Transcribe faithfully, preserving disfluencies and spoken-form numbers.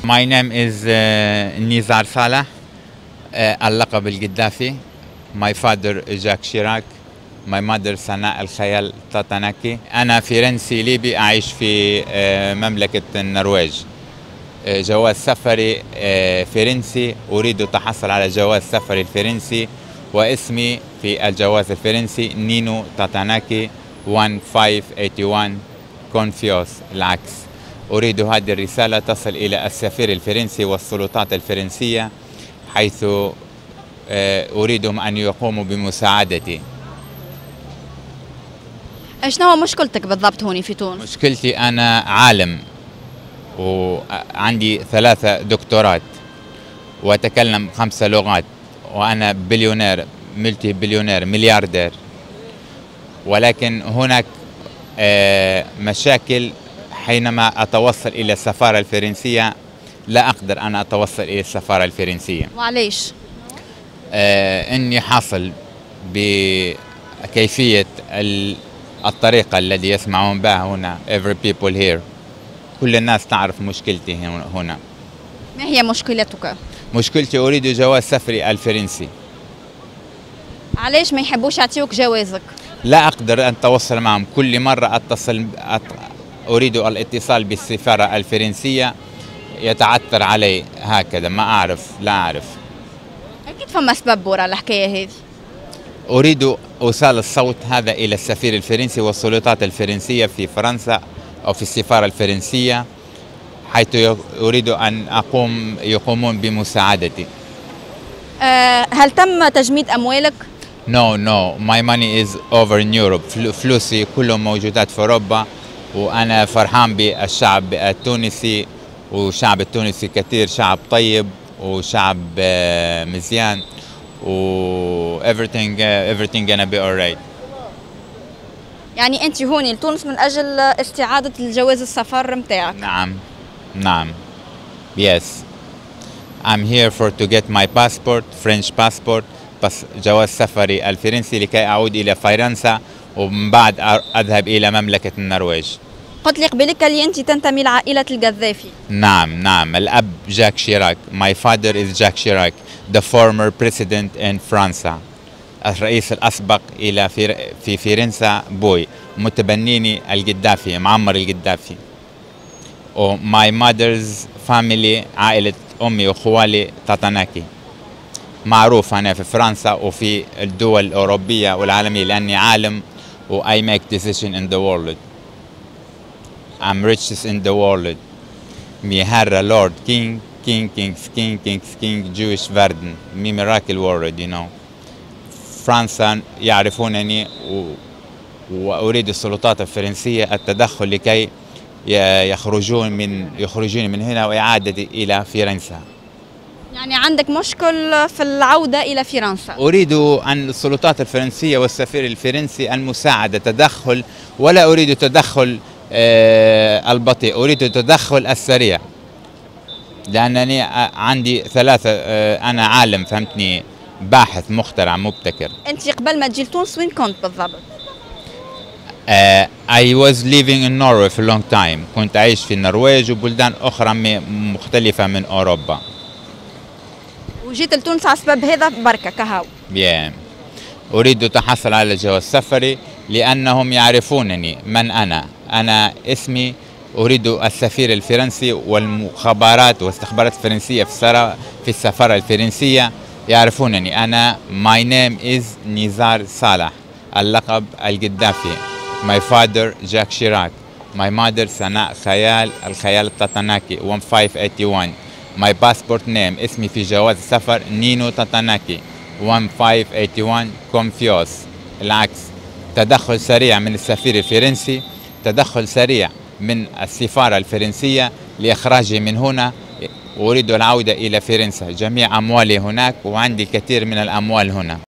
My name is uh, Nizar Salah, uh, اللقب القدافي. My father Jacques Chirac. My mother سناء الخيال تاتاناكي. أنا فرنسي ليبي أعيش في uh, مملكة النرويج. uh, جواز سفري uh, فرنسي. أريد التحصل على جواز سفري الفرنسي، واسمي في الجواز الفرنسي نينو تاتاناكي واحد خمسة ثمانية واحد كونفيوس العكس. أريد هذه الرسالة تصل إلى السفير الفرنسي والسلطات الفرنسية، حيث أريدهم أن يقوموا بمساعدتي. شنو هو مشكلتك بالضبط هوني في تونس؟ مشكلتي أنا عالم وعندي ثلاثة دكتورات وأتكلم خمسة لغات، وأنا بليونير ملتي بليونير ملياردير، ولكن هناك مشاكل. حينما أتوصل إلى السفارة الفرنسية لا أقدر أن أتوصل إلى السفارة الفرنسية. وعليش؟ آه إني حاصل بكيفية الطريقة الذي يسمعون بها هنا. Every people here. كل الناس تعرف مشكلتي هنا. ما هي مشكلتك؟ مشكلتي أريد جواز سفري الفرنسي. علاش ما يحبوش يعطيوك جوازك؟ لا أقدر أن أتواصل معهم. كل مرة أتصل أت... أريد الاتصال بالسفارة الفرنسية يتعثر علي هكذا، ما أعرف لا أعرف. أكيد فما سبب وراء الحكاية هذه. أريد إيصال الصوت هذا إلى السفير الفرنسي والسلطات الفرنسية في فرنسا أو في السفارة الفرنسية، حيث أريد أن أقوم يقومون بمساعدتي. أه هل تم تجميد أموالك؟ No, no, my money is over in Europe. فلوسي كلهم موجودات في أوروبا، وأنا فرحان بالشعب التونسي، والشعب التونسي كثير شعب طيب وشعب مزيان، و everything everything gonna be alright. يعني أنت هوني لتونس من أجل استعادة الجواز السفر متاعك؟ نعم نعم yes I'm here for to get my passport French passport، بس جواز سفري الفرنسي لكي أعود إلى فرنسا ومن بعد أذهب إلى مملكة النرويج. قلت لي قبلك اللي أنت تنتمي لعائلة القذافي. نعم نعم الأب جاك شيراك. My father is Jacques Chirac, the former president in فرنسا. الرئيس الأسبق إلى في فرنسا بوي، متبنيني القذافي معمر القذافي. و my mother's family عائلة أمي وخوالي تاتاناكي. معروف أنا في فرنسا وفي الدول الأوروبية والعالمية لأني عالم و I make decision in the world. I'm richest in the world. مي هارا لورد كينج كينج كينجز كينج كينجز كينج جويش فاردن مي ميراكل وورد you know. فرنسا يعرفونني و... وأريد السلطات الفرنسية التدخل لكي يخرجون من يخرجون من هنا وإعادتي إلى فرنسا. يعني عندك مشكل في العودة إلى فرنسا؟ أريد أن السلطات الفرنسية والسفير الفرنسي المساعدة تدخل، ولا أريد تدخل آه البطيء، أريد التدخل السريع، لأنني عندي ثلاثة آه أنا عالم فهمتني، باحث مخترع مبتكر. أنت قبل ما تجي لتونس وين كنت بالضبط؟ آه I was living in Norway for a long time. كنت أعيش في النرويج وبلدان أخرى مختلفة من أوروبا. وجيت لتونس على سبب هذا بركة كهو؟ yeah. أريد التحصل على جواز سفري لأنهم يعرفونني من أنا. أنا اسمي أريد السفير الفرنسي والمخابرات والاستخبارات الفرنسية في السفارة الفرنسية يعرفونني. أنا my name is نزار صالح، اللقب القذافي. my father جاك شيراك. my mother سناء خيال الخيال التاتاناكي واحد خمسة ثمانية واحد. my passport name اسمي في جواز السفر نينو تاتاناكي واحد خمسة ثمانية واحد كونفيوس العكس. تدخل سريع من السفير الفرنسي، تدخل سريع من السفارة الفرنسية لإخراجي من هنا. أريد العودة إلى فرنسا. جميع أموالي هناك وعندي كثير من الأموال هنا.